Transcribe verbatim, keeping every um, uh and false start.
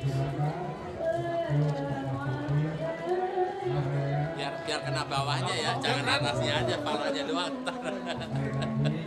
biar biar kena bawahnya ya, jangan atasnya aja, palanya doang.